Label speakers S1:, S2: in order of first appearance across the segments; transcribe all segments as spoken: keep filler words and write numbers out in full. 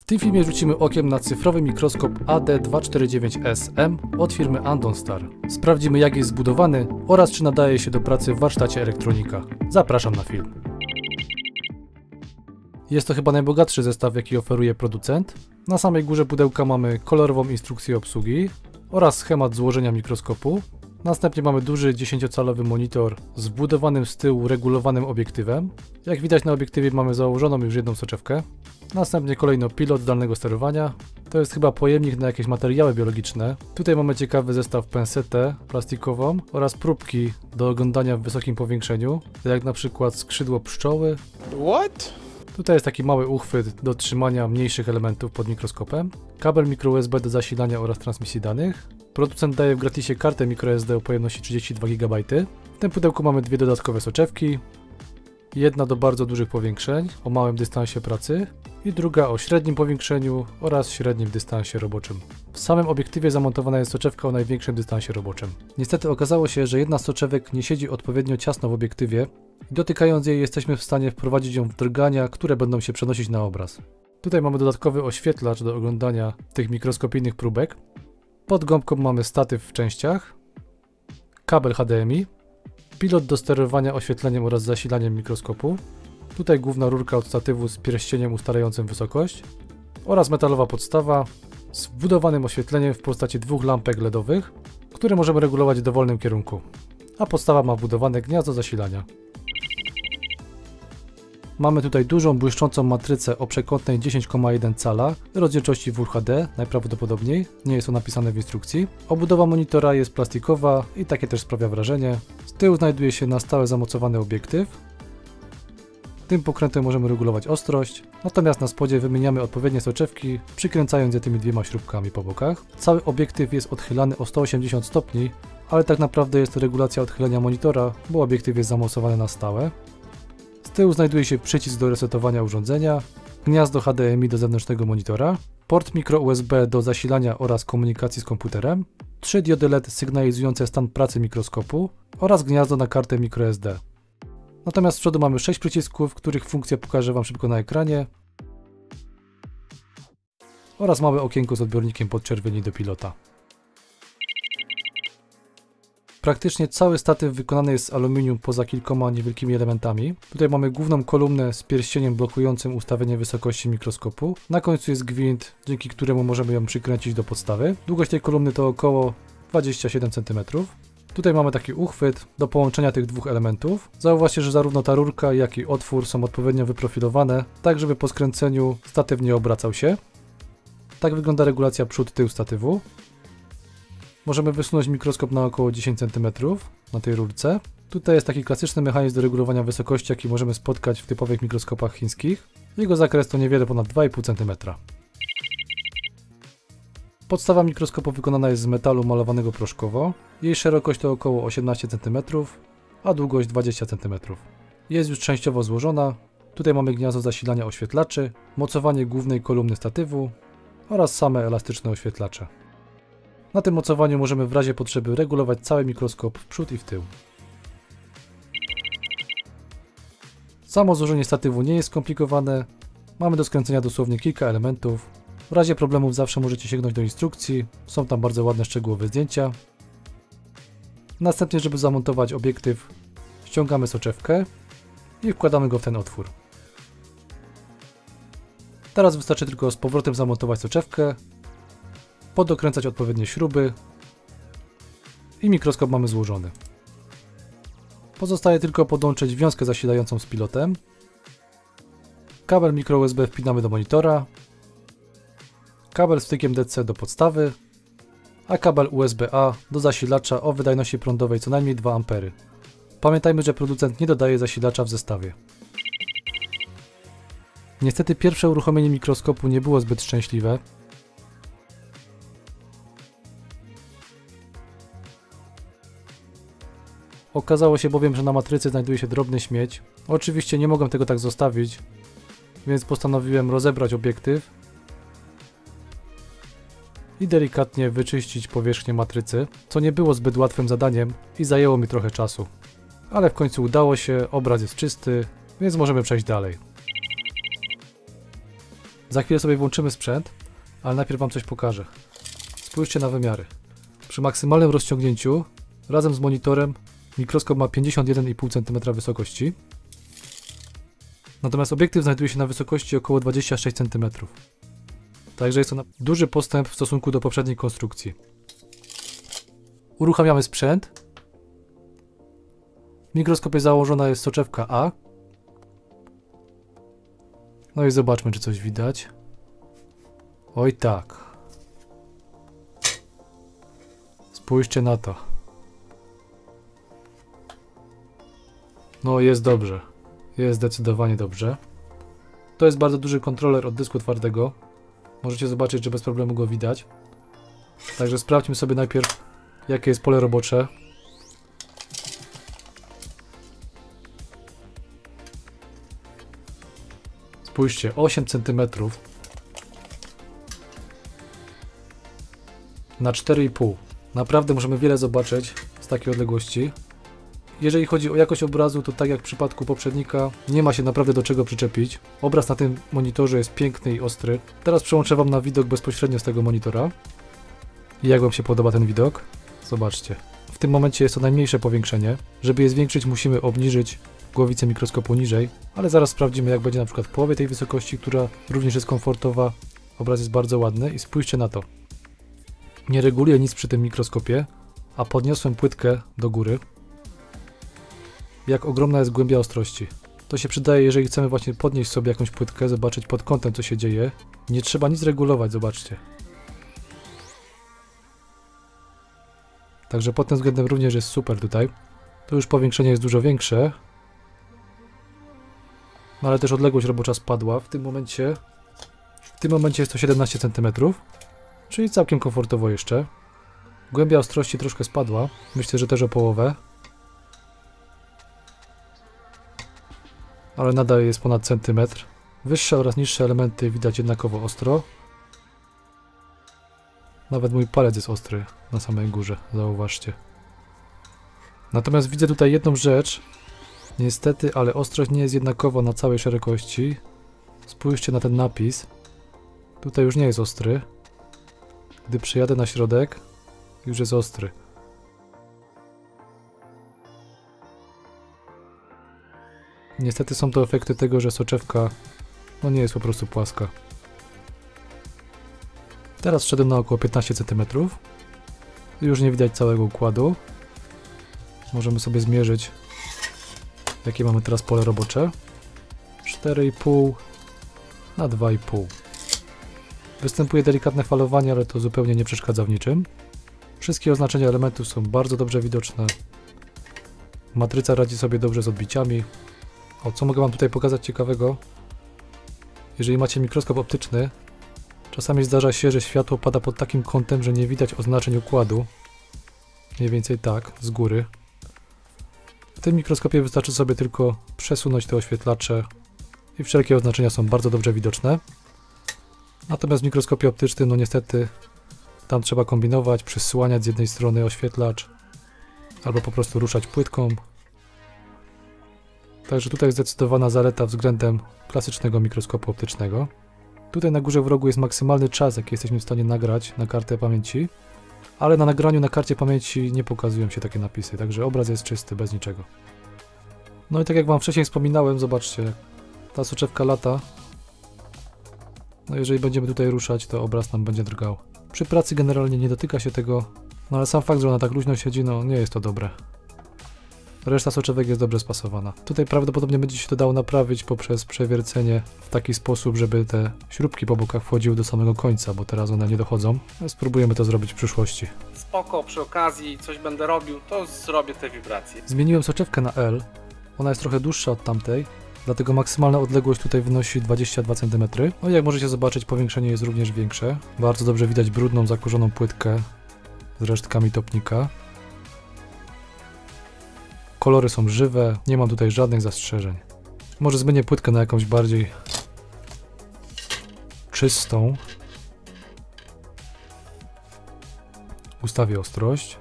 S1: tym filmie rzucimy okiem na cyfrowy mikroskop A D dwieście czterdzieści dziewięć S M od firmy Andonstar. Sprawdzimy, jak jest zbudowany oraz czy nadaje się do pracy w warsztacie elektronika. Zapraszam na film. Jest to chyba najbogatszy zestaw, jaki oferuje producent. Na samej górze pudełka mamy kolorową instrukcję obsługi oraz schemat złożenia mikroskopu. Następnie mamy duży dziesięciocalowy monitor z wbudowanym z tyłu regulowanym obiektywem. Jak widać, na obiektywie mamy założoną już jedną soczewkę. Następnie kolejno pilot zdalnego sterowania. To jest chyba pojemnik na jakieś materiały biologiczne. Tutaj mamy ciekawy zestaw pensetę plastikową oraz próbki do oglądania w wysokim powiększeniu, jak na przykład skrzydło pszczoły. What? Tutaj jest taki mały uchwyt do trzymania mniejszych elementów pod mikroskopem. Kabel mikro U S B do zasilania oraz transmisji danych. Producent daje w gratisie kartę mikro S D o pojemności trzydzieści dwa gigabajty. W tym pudełku mamy dwie dodatkowe soczewki. Jedna do bardzo dużych powiększeń o małym dystansie pracy i druga o średnim powiększeniu oraz średnim dystansie roboczym. W samym obiektywie zamontowana jest soczewka o największym dystansie roboczym. Niestety okazało się, że jedna z soczewek nie siedzi odpowiednio ciasno w obiektywie i dotykając jej jesteśmy w stanie wprowadzić ją w drgania, które będą się przenosić na obraz. Tutaj mamy dodatkowy oświetlacz do oglądania tych mikroskopijnych próbek. Pod gąbką mamy statyw w częściach, kabel H D M I, pilot do sterowania oświetleniem oraz zasilaniem mikroskopu, tutaj główna rurka od statywu z pierścieniem ustalającym wysokość oraz metalowa podstawa z wbudowanym oświetleniem w postaci dwóch lampek LEDowych, które możemy regulować w dowolnym kierunku, a podstawa ma wbudowane gniazdo zasilania. Mamy tutaj dużą, błyszczącą matrycę o przekątnej dziesięć przecinek jeden cala, rozdzielczości Full H D, najprawdopodobniej, nie jest to napisane w instrukcji. Obudowa monitora jest plastikowa i takie też sprawia wrażenie. Z tyłu znajduje się na stałe zamocowany obiektyw. Tym pokrętem możemy regulować ostrość, natomiast na spodzie wymieniamy odpowiednie soczewki, przykręcając je tymi dwiema śrubkami po bokach. Cały obiektyw jest odchylany o sto osiemdziesiąt stopni, ale tak naprawdę jest to regulacja odchylenia monitora, bo obiektyw jest zamocowany na stałe. Z tyłu znajduje się przycisk do resetowania urządzenia, gniazdo H D M I do zewnętrznego monitora, port mikro U S B do zasilania oraz komunikacji z komputerem, trzy diody L E D sygnalizujące stan pracy mikroskopu oraz gniazdo na kartę mikro S D. Natomiast z przodu mamy sześć przycisków, których funkcje pokażę Wam szybko na ekranie oraz małe okienko z odbiornikiem podczerwieni do pilota. Praktycznie cały statyw wykonany jest z aluminium poza kilkoma niewielkimi elementami. Tutaj mamy główną kolumnę z pierścieniem blokującym ustawienie wysokości mikroskopu. Na końcu jest gwint, dzięki któremu możemy ją przykręcić do podstawy. Długość tej kolumny to około dwadzieścia siedem centymetrów. Tutaj mamy taki uchwyt do połączenia tych dwóch elementów. Zauważcie, że zarówno ta rurka, jak i otwór są odpowiednio wyprofilowane, tak żeby po skręceniu statyw nie obracał się. Tak wygląda regulacja przód-tył statywu. Możemy wysunąć mikroskop na około dziesięć centymetrów na tej rurce. Tutaj jest taki klasyczny mechanizm do regulowania wysokości, jaki możemy spotkać w typowych mikroskopach chińskich. Jego zakres to niewiele ponad dwa i pół centymetra. Podstawa mikroskopu wykonana jest z metalu malowanego proszkowo. Jej szerokość to około osiemnaście centymetrów, a długość dwadzieścia centymetrów. Jest już częściowo złożona. Tutaj mamy gniazdo zasilania oświetlaczy, mocowanie głównej kolumny statywu oraz same elastyczne oświetlacze. Na tym mocowaniu możemy w razie potrzeby regulować cały mikroskop w przód i w tył. Samo złożenie statywu nie jest skomplikowane. Mamy do skręcenia dosłownie kilka elementów. W razie problemów zawsze możecie sięgnąć do instrukcji. Są tam bardzo ładne, szczegółowe zdjęcia. Następnie, żeby zamontować obiektyw, ściągamy soczewkę i wkładamy go w ten otwór. Teraz wystarczy tylko z powrotem zamontować soczewkę, podokręcać odpowiednie śruby i mikroskop mamy złożony. Pozostaje tylko podłączyć wiązkę zasilającą z pilotem. Kabel mikro U S B wpinamy do monitora, kabel z wtykiem D C do podstawy, a kabel U S B A do zasilacza o wydajności prądowej co najmniej dwa ampery. Pamiętajmy, że producent nie dodaje zasilacza w zestawie. Niestety pierwsze uruchomienie mikroskopu nie było zbyt szczęśliwe. Okazało się bowiem, że na matrycy znajduje się drobny śmieć. Oczywiście nie mogłem tego tak zostawić, więc postanowiłem rozebrać obiektyw i delikatnie wyczyścić powierzchnię matrycy, co nie było zbyt łatwym zadaniem i zajęło mi trochę czasu. Ale w końcu udało się, obraz jest czysty, więc możemy przejść dalej. Za chwilę sobie włączymy sprzęt, ale najpierw wam coś pokażę. Spójrzcie na wymiary. Przy maksymalnym rozciągnięciu, razem z monitorem, mikroskop ma pięćdziesiąt jeden i pół centymetra wysokości. Natomiast obiektyw znajduje się na wysokości około dwadzieścia sześć centymetrów. Także jest to duży postęp w stosunku do poprzedniej konstrukcji. Uruchamiamy sprzęt. W mikroskopie założona jest soczewka A. No i zobaczmy, czy coś widać. Oj tak. Spójrzcie na to. No jest dobrze. Jest zdecydowanie dobrze. To jest bardzo duży kontroler od dysku twardego. Możecie zobaczyć, że bez problemu go widać. Także sprawdźmy sobie najpierw, jakie jest pole robocze. Spójrzcie, osiem centymetrów na cztery i pół. Naprawdę możemy wiele zobaczyć z takiej odległości. Jeżeli chodzi o jakość obrazu, to tak jak w przypadku poprzednika, nie ma się naprawdę do czego przyczepić. Obraz na tym monitorze jest piękny i ostry. Teraz przełączę wam na widok bezpośrednio z tego monitora. I jak wam się podoba ten widok? Zobaczcie. W tym momencie jest to najmniejsze powiększenie. Żeby je zwiększyć, musimy obniżyć głowicę mikroskopu niżej, ale zaraz sprawdzimy, jak będzie na przykład w połowie tej wysokości, która również jest komfortowa. Obraz jest bardzo ładny i spójrzcie na to. Nie reguluję nic przy tym mikroskopie, a podniosłem płytkę do góry. Jak ogromna jest głębia ostrości. To się przydaje, jeżeli chcemy właśnie podnieść sobie jakąś płytkę, zobaczyć pod kątem, co się dzieje. Nie trzeba nic regulować, zobaczcie. Także pod tym względem również jest super tutaj. Tu już powiększenie jest dużo większe. No ale też odległość robocza spadła. W tym momencie w tym momencie jest to siedemnaście centymetrów, czyli całkiem komfortowo jeszcze. Głębia ostrości troszkę spadła. Myślę, że też o połowę. Ale nadal jest ponad centymetr. Wyższe oraz niższe elementy widać jednakowo ostro. Nawet mój palec jest ostry na samej górze, zauważcie. Natomiast widzę tutaj jedną rzecz. Niestety, ale ostrość nie jest jednakowa na całej szerokości. Spójrzcie na ten napis. Tutaj już nie jest ostry. Gdy przyjadę na środek, już jest ostry. Niestety są to efekty tego, że soczewka no nie jest po prostu płaska. Teraz szedłem na około piętnaście centymetrów. Już nie widać całego układu. Możemy sobie zmierzyć, jakie mamy teraz pole robocze. cztery i pół na dwa i pół. Występuje delikatne falowanie, ale to zupełnie nie przeszkadza w niczym. Wszystkie oznaczenia elementów są bardzo dobrze widoczne. Matryca radzi sobie dobrze z odbiciami. O, co mogę wam tutaj pokazać ciekawego? Jeżeli macie mikroskop optyczny, czasami zdarza się, że światło pada pod takim kątem, że nie widać oznaczeń układu. Mniej więcej tak, z góry. W tym mikroskopie wystarczy sobie tylko przesunąć te oświetlacze i wszelkie oznaczenia są bardzo dobrze widoczne. Natomiast w mikroskopie optycznym, no niestety, tam trzeba kombinować, przysłaniać z jednej strony oświetlacz, albo po prostu ruszać płytką. Także tutaj zdecydowana zaleta względem klasycznego mikroskopu optycznego. Tutaj na górze w rogu jest maksymalny czas, jaki jesteśmy w stanie nagrać na kartę pamięci, ale na nagraniu na karcie pamięci nie pokazują się takie napisy, także obraz jest czysty, bez niczego. No i tak jak wam wcześniej wspominałem, zobaczcie, ta soczewka lata. No jeżeli będziemy tutaj ruszać, to obraz nam będzie drgał. Przy pracy generalnie nie dotyka się tego, no ale sam fakt, że ona tak luźno siedzi, no nie jest to dobre. Reszta soczewek jest dobrze spasowana. Tutaj prawdopodobnie będzie się to dało naprawić poprzez przewiercenie w taki sposób, żeby te śrubki po bokach wchodziły do samego końca, bo teraz one nie dochodzą. Spróbujemy to zrobić w przyszłości.
S2: Spoko, przy okazji coś będę robił, to zrobię te wibracje.
S1: Zmieniłem soczewkę na L. Ona jest trochę dłuższa od tamtej, dlatego maksymalna odległość tutaj wynosi dwadzieścia dwa centymetry. No i jak możecie zobaczyć, powiększenie jest również większe. Bardzo dobrze widać brudną, zakurzoną płytkę z resztkami topnika. Kolory są żywe, nie mam tutaj żadnych zastrzeżeń. Może zmienię płytkę na jakąś bardziej czystą. Ustawię ostrość.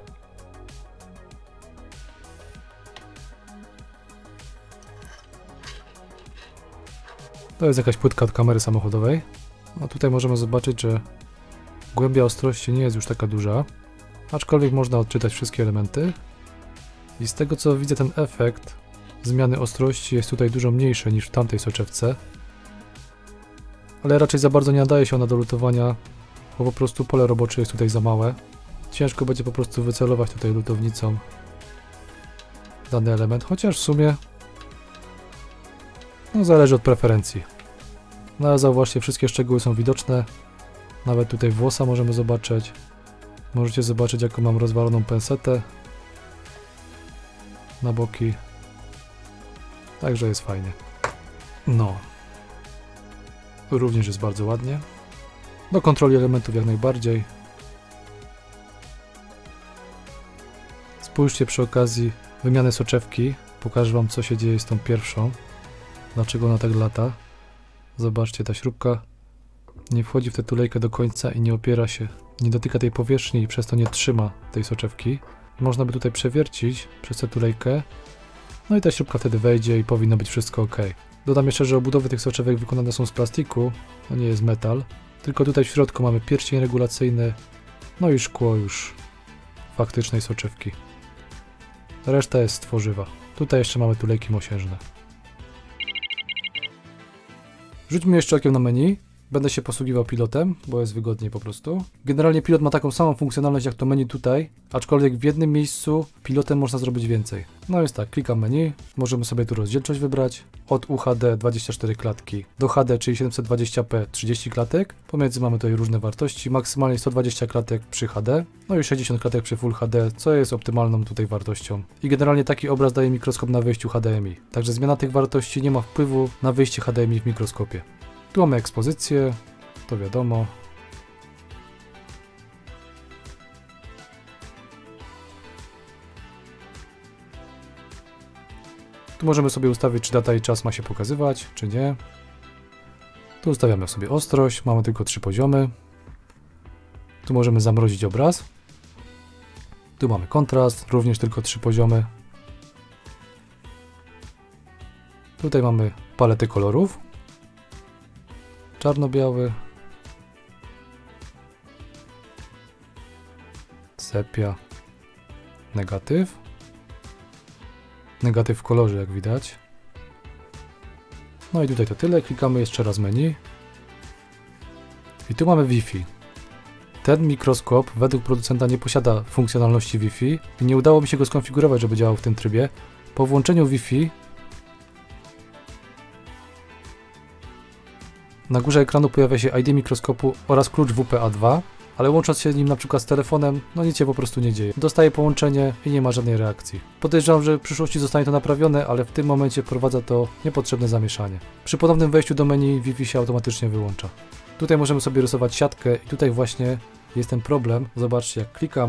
S1: To jest jakaś płytka od kamery samochodowej. A tutaj możemy zobaczyć, że głębia ostrości nie jest już taka duża, aczkolwiek można odczytać wszystkie elementy. I z tego co widzę, ten efekt zmiany ostrości jest tutaj dużo mniejszy niż w tamtej soczewce. Ale raczej za bardzo nie nadaje się ona do lutowania, bo po prostu pole robocze jest tutaj za małe. Ciężko będzie po prostu wycelować tutaj lutownicą dany element, chociaż w sumie no zależy od preferencji. No ale zauważcie, wszystkie szczegóły są widoczne. Nawet tutaj włosa możemy zobaczyć. Możecie zobaczyć, jaką mam rozwaloną pensetę na boki. Także jest fajnie. No. Również jest bardzo ładnie. Do kontroli elementów jak najbardziej. Spójrzcie przy okazji wymiany soczewki. Pokażę wam, co się dzieje z tą pierwszą. Dlaczego ona tak lata. Zobaczcie, ta śrubka nie wchodzi w tę tulejkę do końca i nie opiera się, nie dotyka tej powierzchni i przez to nie trzyma tej soczewki. Można by tutaj przewiercić przez tę tulejkę. No i ta śrubka wtedy wejdzie i powinno być wszystko ok. Dodam jeszcze, że obudowy tych soczewek wykonane są z plastiku, to nie jest metal. Tylko tutaj w środku mamy pierścień regulacyjny, no i szkło już faktycznej soczewki. Reszta jest z tworzywa. Tutaj jeszcze mamy tulejki mosiężne. Rzućmy jeszcze okiem na menu. Będę się posługiwał pilotem, bo jest wygodniej po prostu. Generalnie pilot ma taką samą funkcjonalność jak to menu tutaj, aczkolwiek w jednym miejscu pilotem można zrobić więcej. No jest tak, klikam menu, możemy sobie tu rozdzielczość wybrać. Od U H D dwadzieścia cztery klatki do H D, czyli siedemset dwadzieścia p trzydzieści klatek. Pomiędzy mamy tutaj różne wartości, maksymalnie sto dwadzieścia klatek przy H D, no i sześćdziesiąt klatek przy Full H D, co jest optymalną tutaj wartością. I generalnie taki obraz daje mikroskop na wyjściu H D M I, także zmiana tych wartości nie ma wpływu na wyjście H D M I w mikroskopie. Tu mamy ekspozycję, to wiadomo. Tu możemy sobie ustawić, czy data i czas ma się pokazywać, czy nie. Tu ustawiamy sobie ostrość, mamy tylko trzy poziomy. Tu możemy zamrozić obraz. Tu mamy kontrast, również tylko trzy poziomy. Tutaj mamy paletę kolorów. Czarno-biały, sepia, negatyw, negatyw w kolorze jak widać. No i tutaj to tyle, klikamy jeszcze raz menu i tu mamy Wi-Fi. Ten mikroskop według producenta nie posiada funkcjonalności Wi-Fi i nie udało mi się go skonfigurować, żeby działał w tym trybie. Po włączeniu Wi-Fi na górze ekranu pojawia się I D mikroskopu oraz klucz W P A dwa, ale łącząc się nim na przykład z telefonem, no nic się po prostu nie dzieje. Dostaje połączenie i nie ma żadnej reakcji. Podejrzewam, że w przyszłości zostanie to naprawione, ale w tym momencie wprowadza to niepotrzebne zamieszanie. Przy ponownym wejściu do menu Wi-Fi się automatycznie wyłącza. Tutaj możemy sobie rysować siatkę i tutaj właśnie jest ten problem. Zobaczcie, jak klikam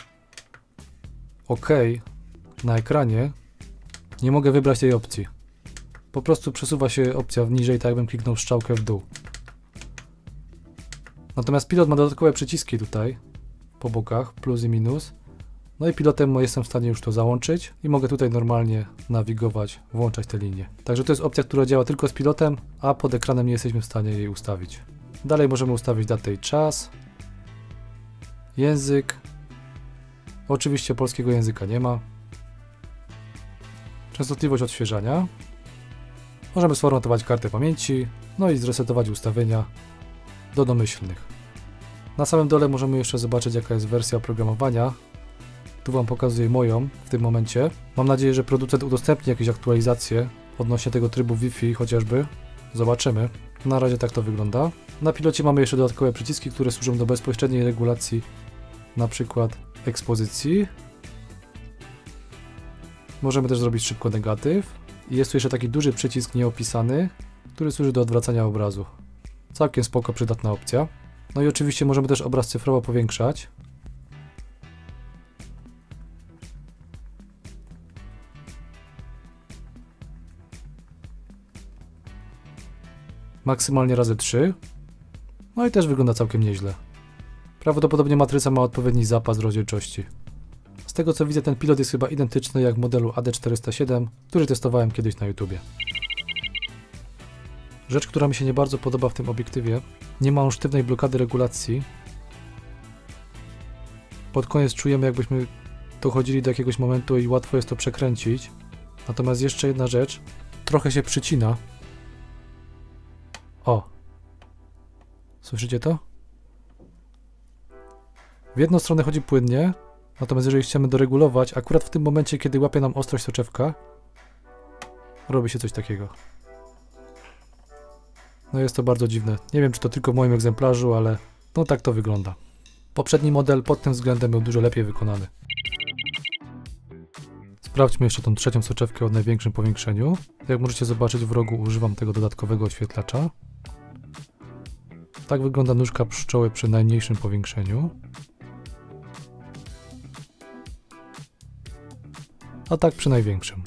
S1: OK na ekranie, nie mogę wybrać tej opcji. Po prostu przesuwa się opcja niżej, tak jakbym kliknął strzałkę w dół. Natomiast pilot ma dodatkowe przyciski tutaj, po bokach, plus i minus. No i pilotem jestem w stanie już to załączyć i mogę tutaj normalnie nawigować, włączać te linie. Także to jest opcja, która działa tylko z pilotem, a pod ekranem nie jesteśmy w stanie jej ustawić. Dalej możemy ustawić datę i czas, język. Oczywiście polskiego języka nie ma. Częstotliwość odświeżania. Możemy sformatować kartę pamięci, no i zresetować ustawienia do domyślnych. Na samym dole możemy jeszcze zobaczyć, jaka jest wersja oprogramowania. Tu Wam pokazuję moją w tym momencie. Mam nadzieję, że producent udostępni jakieś aktualizacje odnośnie tego trybu Wi-Fi chociażby. Zobaczymy. Na razie tak to wygląda. Na pilocie mamy jeszcze dodatkowe przyciski, które służą do bezpośredniej regulacji, na przykład ekspozycji. Możemy też zrobić szybko negatyw. I jest tu jeszcze taki duży przycisk nieopisany, który służy do odwracania obrazu. Całkiem spoko, przydatna opcja. No i oczywiście możemy też obraz cyfrowo powiększać. Maksymalnie razy trzy. No i też wygląda całkiem nieźle. Prawdopodobnie matryca ma odpowiedni zapas rozdzielczości. Z tego co widzę, ten pilot jest chyba identyczny jak w modelu A D czterysta siedem, który testowałem kiedyś na YouTubie. Rzecz, która mi się nie bardzo podoba w tym obiektywie, nie ma on sztywnej blokady regulacji. Pod koniec czujemy, jakbyśmy dochodzili do jakiegoś momentu i łatwo jest to przekręcić. Natomiast jeszcze jedna rzecz, trochę się przycina. O! Słyszycie to? W jedną stronę chodzi płynnie, natomiast jeżeli chcemy doregulować, akurat w tym momencie, kiedy łapie nam ostrość soczewka, robi się coś takiego. No jest to bardzo dziwne. Nie wiem, czy to tylko w moim egzemplarzu, ale no tak to wygląda. Poprzedni model pod tym względem był dużo lepiej wykonany. Sprawdźmy jeszcze tą trzecią soczewkę o największym powiększeniu. Jak możecie zobaczyć, w rogu używam tego dodatkowego oświetlacza. Tak wygląda nóżka pszczoły przy najmniejszym powiększeniu. A tak przy największym.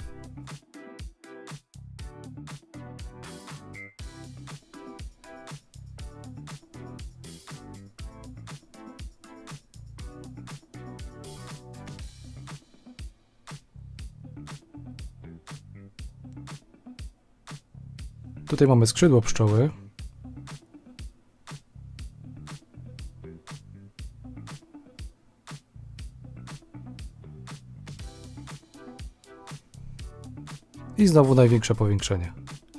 S1: Tutaj mamy skrzydło pszczoły. I znowu największe powiększenie.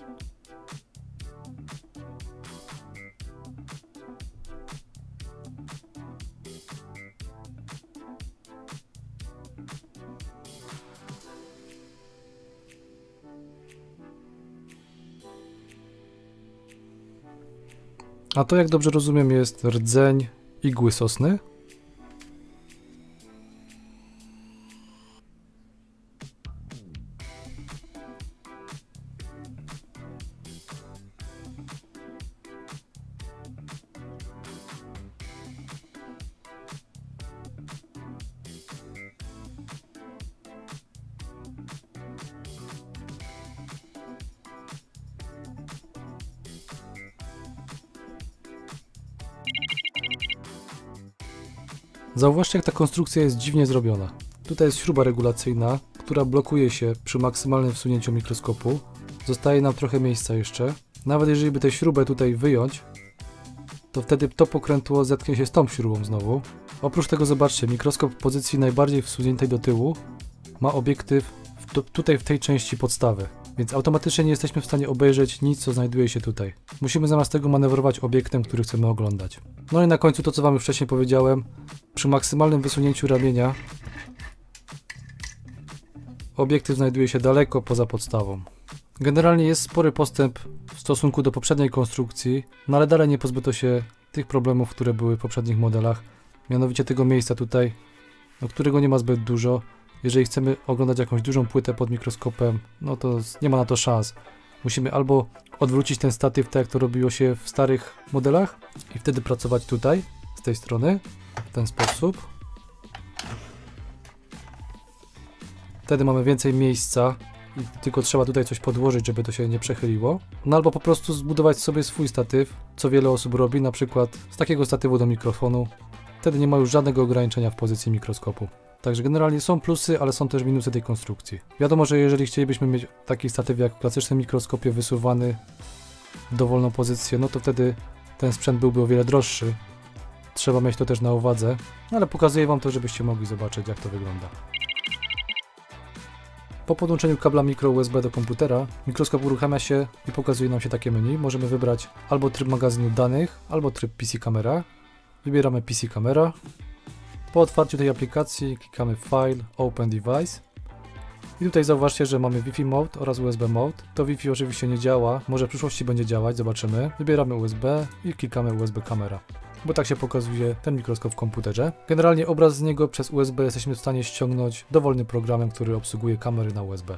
S1: A to, jak dobrze rozumiem, jest rdzeń igły sosny. Zauważcie, jak ta konstrukcja jest dziwnie zrobiona. Tutaj jest śruba regulacyjna, która blokuje się przy maksymalnym wsunięciu mikroskopu. Zostaje nam trochę miejsca jeszcze. Nawet jeżeli by tę śrubę tutaj wyjąć, to wtedy to pokrętło zetknie się z tą śrubą znowu. Oprócz tego zobaczcie, mikroskop w pozycji najbardziej wsuniętej do tyłu ma obiektyw w, to, tutaj w tej części podstawy. Więc automatycznie nie jesteśmy w stanie obejrzeć nic, co znajduje się tutaj. Musimy zamiast tego manewrować obiektem, który chcemy oglądać. No i na końcu to, co wam już wcześniej powiedziałem. Przy maksymalnym wysunięciu ramienia obiektyw znajduje się daleko poza podstawą. Generalnie jest spory postęp w stosunku do poprzedniej konstrukcji, no ale dalej nie pozbyto się tych problemów, które były w poprzednich modelach. Mianowicie tego miejsca tutaj, no, którego nie ma zbyt dużo. Jeżeli chcemy oglądać jakąś dużą płytę pod mikroskopem, no to nie ma na to szans. Musimy albo odwrócić ten statyw, tak jak to robiło się w starych modelach i wtedy pracować tutaj, z tej strony, w ten sposób. Wtedy mamy więcej miejsca i tylko trzeba tutaj coś podłożyć, żeby to się nie przechyliło. No albo po prostu zbudować sobie swój statyw, co wiele osób robi, na przykład z takiego statywu do mikrofonu. Wtedy nie ma już żadnego ograniczenia w pozycji mikroskopu. Także generalnie są plusy, ale są też minusy tej konstrukcji. Wiadomo, że jeżeli chcielibyśmy mieć taki statyw jak w klasycznym mikroskopie wysuwany w dowolną pozycję, no to wtedy ten sprzęt byłby o wiele droższy. Trzeba mieć to też na uwadze, no ale pokazuję wam to, żebyście mogli zobaczyć, jak to wygląda. Po podłączeniu kabla mikro U S B do komputera, mikroskop uruchamia się i pokazuje nam się takie menu. Możemy wybrać albo tryb magazynu danych, albo tryb P C Camera. Wybieramy P C Camera. Po otwarciu tej aplikacji klikamy File, Open Device. I tutaj zauważcie, że mamy Wi-Fi Mode oraz U S B Mode. To Wi-Fi oczywiście nie działa, może w przyszłości będzie działać, zobaczymy. Wybieramy U S B i klikamy U S B Camera, bo tak się pokazuje ten mikroskop w komputerze. Generalnie obraz z niego przez U S B jesteśmy w stanie ściągnąć dowolnym programem, który obsługuje kamery na U S B.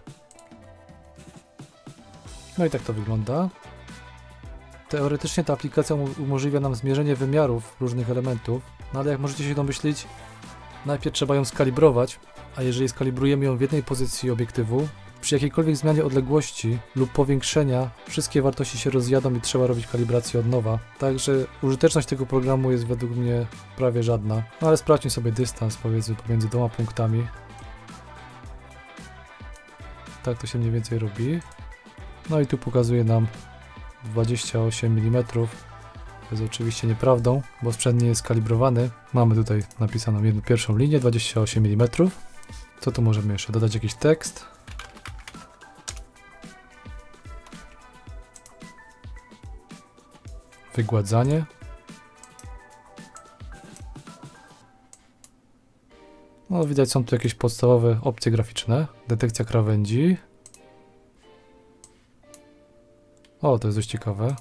S1: No i tak to wygląda. Teoretycznie ta aplikacja umożliwia nam zmierzenie wymiarów różnych elementów, no ale jak możecie się domyślić, najpierw trzeba ją skalibrować, a jeżeli skalibrujemy ją w jednej pozycji obiektywu, przy jakiejkolwiek zmianie odległości lub powiększenia wszystkie wartości się rozjadą i trzeba robić kalibrację od nowa. Także użyteczność tego programu jest według mnie prawie żadna. No ale sprawdźmy sobie dystans powiedzmy pomiędzy dwoma punktami. Tak to się mniej więcej robi. No i tu pokazuje nam dwadzieścia osiem milimetrów. To jest oczywiście nieprawdą, bo sprzęt nie jest skalibrowany. Mamy tutaj napisaną jedną pierwszą linię, dwadzieścia osiem milimetrów. Co tu możemy jeszcze? Dodać jakiś tekst. Wygładzanie. No widać, są tu jakieś podstawowe opcje graficzne. Detekcja krawędzi. O, to jest dość ciekawe.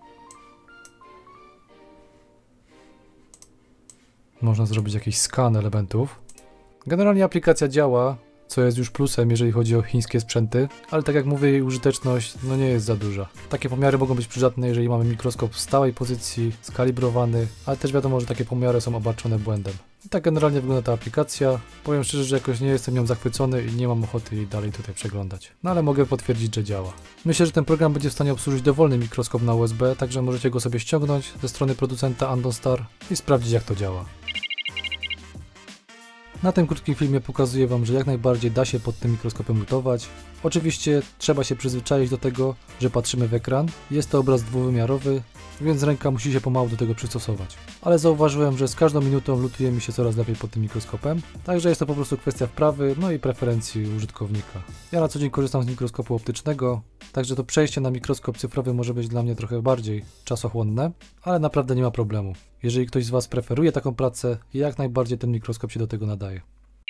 S1: Można zrobić jakiś skan elementów. Generalnie aplikacja działa, co jest już plusem, jeżeli chodzi o chińskie sprzęty, ale tak jak mówię, jej użyteczność no nie jest za duża. Takie pomiary mogą być przydatne, jeżeli mamy mikroskop w stałej pozycji, skalibrowany, ale też wiadomo, że takie pomiary są obarczone błędem. I tak generalnie wygląda ta aplikacja. Powiem szczerze, że jakoś nie jestem nią zachwycony i nie mam ochoty jej dalej tutaj przeglądać. No ale mogę potwierdzić, że działa. Myślę, że ten program będzie w stanie obsłużyć dowolny mikroskop na U S B, także możecie go sobie ściągnąć ze strony producenta Andonstar i sprawdzić, jak to działa. Na tym krótkim filmie pokazuję Wam, że jak najbardziej da się pod tym mikroskopem lutować. Oczywiście trzeba się przyzwyczaić do tego, że patrzymy w ekran. Jest to obraz dwuwymiarowy, więc ręka musi się pomału do tego przystosować. Ale zauważyłem, że z każdą minutą lutuje mi się coraz lepiej pod tym mikroskopem, także jest to po prostu kwestia wprawy, no i preferencji użytkownika. Ja na co dzień korzystam z mikroskopu optycznego, także to przejście na mikroskop cyfrowy może być dla mnie trochę bardziej czasochłonne, ale naprawdę nie ma problemu. Jeżeli ktoś z Was preferuje taką pracę, jak najbardziej ten mikroskop się do tego nadaje.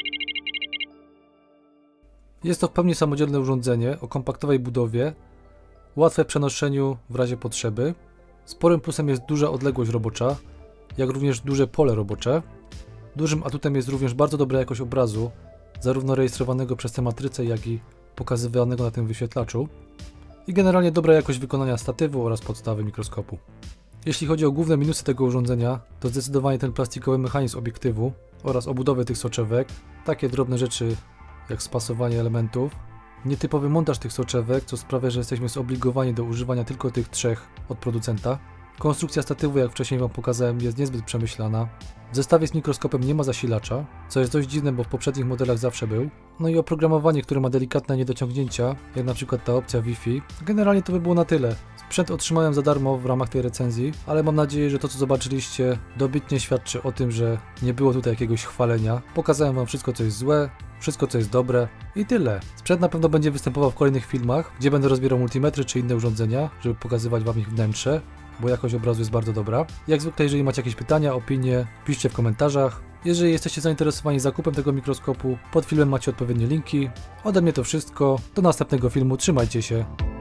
S1: Jest to w pełni samodzielne urządzenie o kompaktowej budowie, łatwe w przenoszeniu w razie potrzeby. Sporym plusem jest duża odległość robocza, jak również duże pole robocze. Dużym atutem jest również bardzo dobra jakość obrazu, zarówno rejestrowanego przez tę matrycę, jak i pokazywanego na tym wyświetlaczu. I generalnie dobra jakość wykonania statywu oraz podstawy mikroskopu. Jeśli chodzi o główne minusy tego urządzenia, to zdecydowanie ten plastikowy mechanizm obiektywu oraz obudowy tych soczewek, takie drobne rzeczy jak spasowanie elementów, nietypowy montaż tych soczewek, co sprawia, że jesteśmy zobligowani do używania tylko tych trzech od producenta. Konstrukcja statywu, jak wcześniej Wam pokazałem, jest niezbyt przemyślana. W zestawie z mikroskopem nie ma zasilacza, co jest dość dziwne, bo w poprzednich modelach zawsze był. No i oprogramowanie, które ma delikatne niedociągnięcia, jak na przykład ta opcja Wi-Fi. Generalnie to by było na tyle. Sprzęt otrzymałem za darmo w ramach tej recenzji, ale mam nadzieję, że to, co zobaczyliście, dobitnie świadczy o tym, że nie było tutaj jakiegoś chwalenia. Pokazałem Wam wszystko, co jest złe, wszystko, co jest dobre i tyle. Sprzęt na pewno będzie występował w kolejnych filmach, gdzie będę rozbierał multimetry czy inne urządzenia, żeby pokazywać Wam ich wnętrze, bo jakość obrazu jest bardzo dobra. Jak zwykle, jeżeli macie jakieś pytania, opinie, piszcie w komentarzach. Jeżeli jesteście zainteresowani zakupem tego mikroskopu, pod filmem macie odpowiednie linki. Ode mnie to wszystko. Do następnego filmu. Trzymajcie się.